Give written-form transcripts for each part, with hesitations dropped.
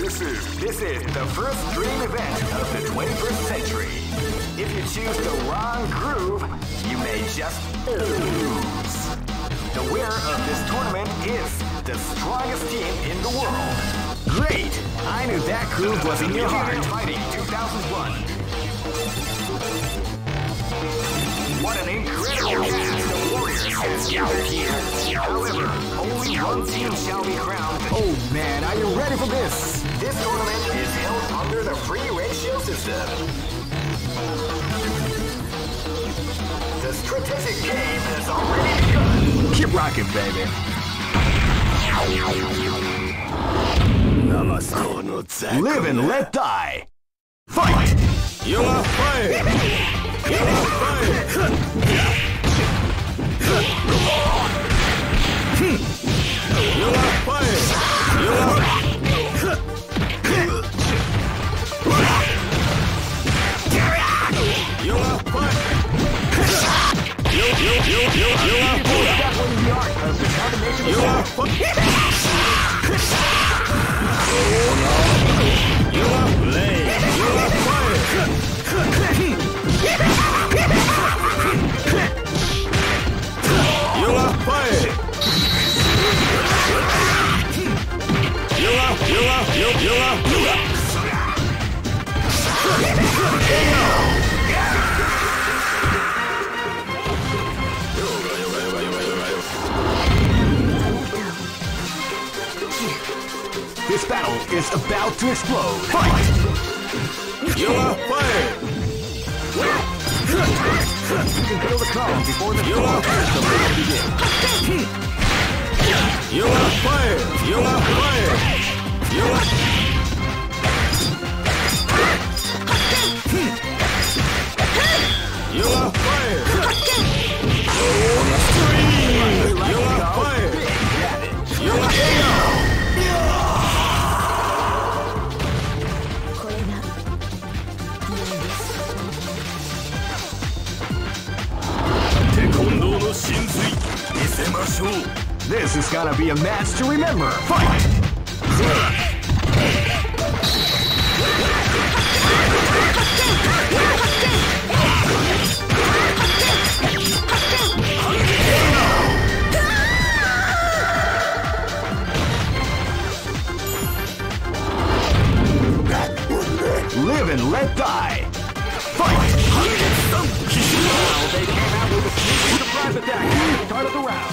This is the first dream event of the 21st century. If you choose the wrong groove, you may just lose. The winner of this tournament is the strongest team in the world. Great! I knew that groove was in your heart. Fighting 2001. What an incredible cast of warriors has gathered here. However, only one team shall be crowned. Oh man, are you ready for this? This tournament is held under the free ratio system. The strategic game has already begun. Keep rocking, baby. Live and let die. Fight! You are fired! You are fired! You are fired! You are You are fired! You are fired! You are playing! You are fired! You are fired! This battle is about to explode. Fight! You are fired! You can feel the calm before the storm as the battle begins. You are fired! You are fired! You are... You are fired! You are fired! You are This is gonna be a match to remember. Fight! Live and let die. Fight! Well, they came out with a sneaky surprise attack at the start of the round.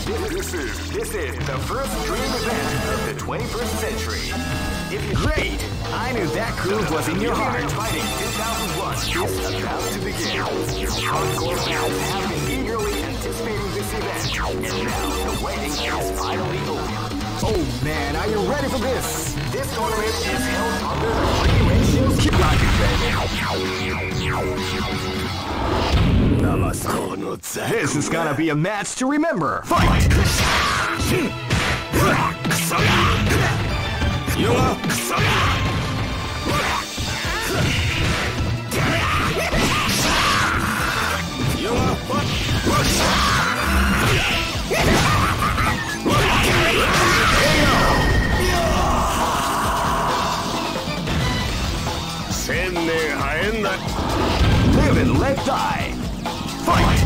This is the first dream event of the 21st century. Great! I knew that groove was in your heart. Fighting 2001 is about to begin. Hardcore fans have been eagerly anticipating this event, and now the waiting is finally over. Oh man, are you ready for this? This tournament is held under the free ratios. Keep rocking, baby. This is gonna be a match to remember. Fight! Live and let die. Fight!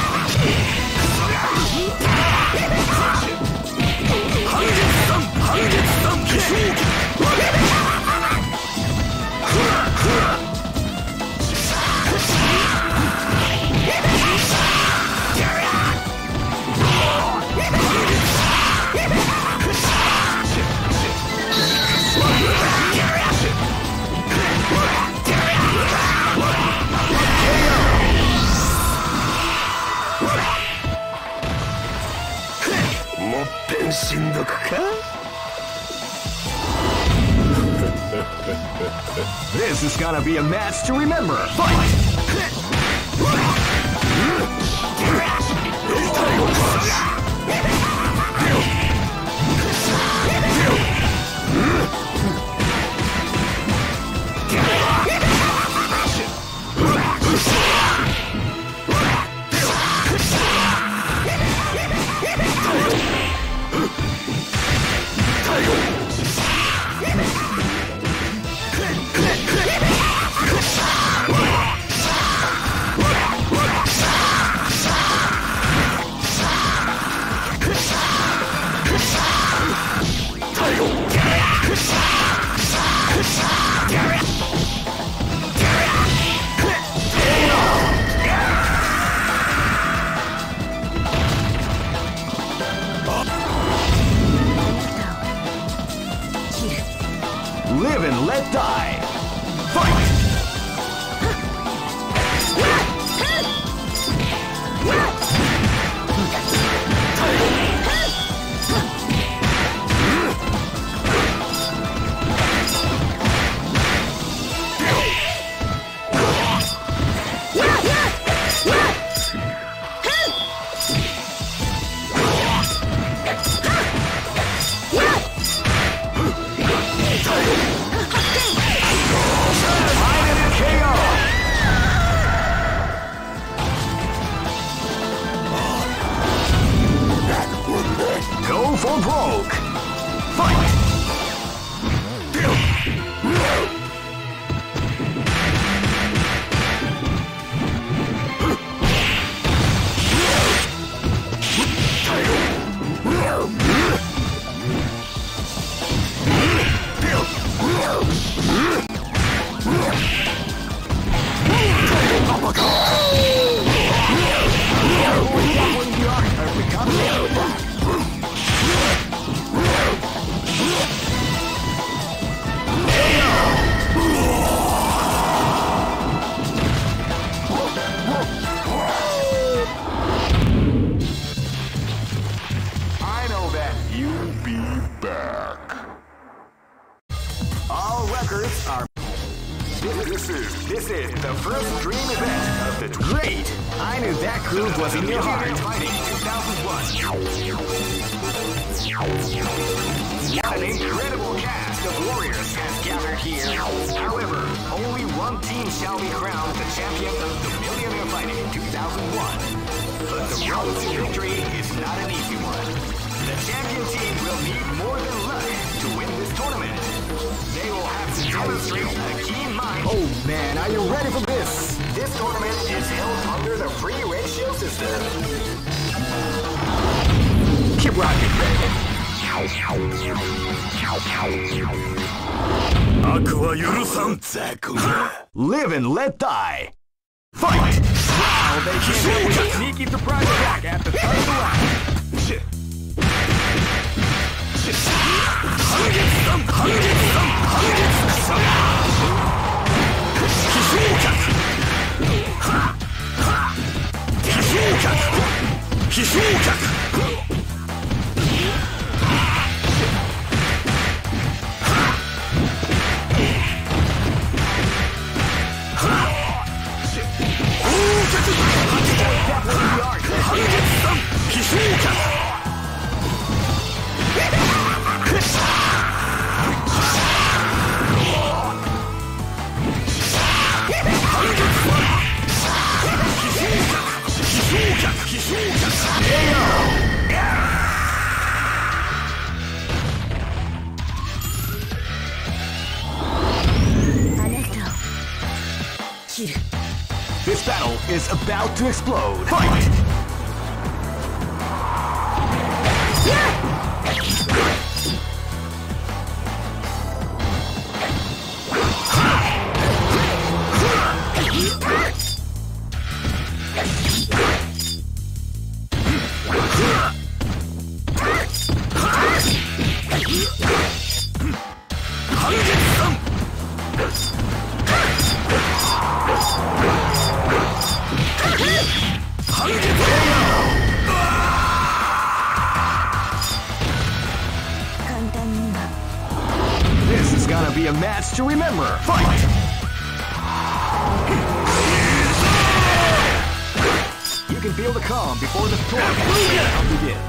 This is gonna be a match to remember. Fight! Live and let die. Fight! Go for broke. Fight! This is the first dream event of the Great! I knew that groove was in your heart. Fighting 2001. An incredible cast of warriors has gathered here. However, only one team shall be crowned the champion of the Millionaire Fighting 2001. But the road to victory is not an easy one. The champion team will need more than luck to win this tournament. They will have to demonstrate a keen mind. Oh man, are you ready for this? This tournament is held under the free ratio system. Keep rocking, baby. Live and let die. Fight! Wow, they came in with a sneaky surprise attack at the start of the round. is about to explode. Fight! This is gonna be a match to remember. Fight! You can feel the calm before the storm. Now begin.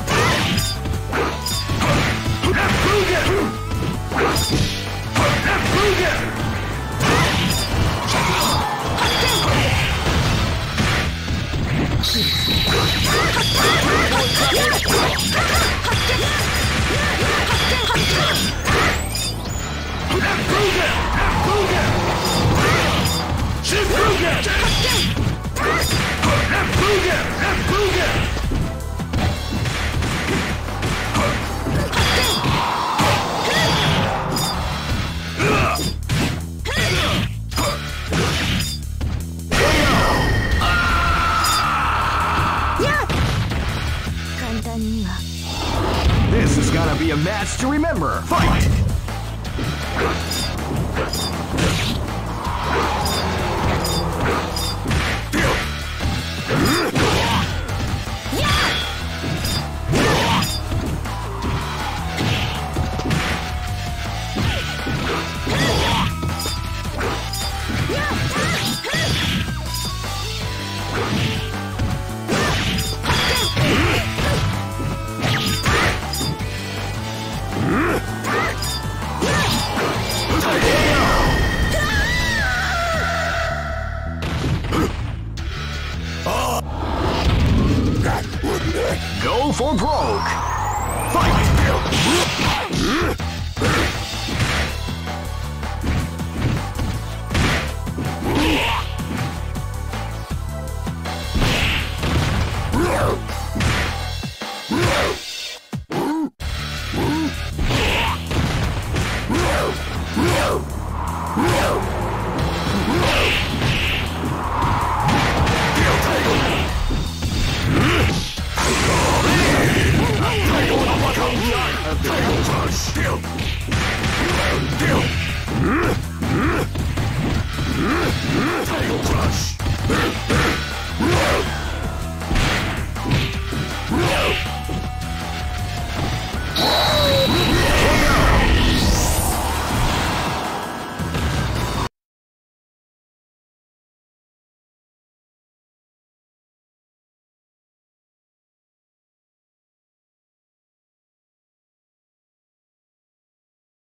This is gonna be a match to remember. Fight! Go for broke! Fight!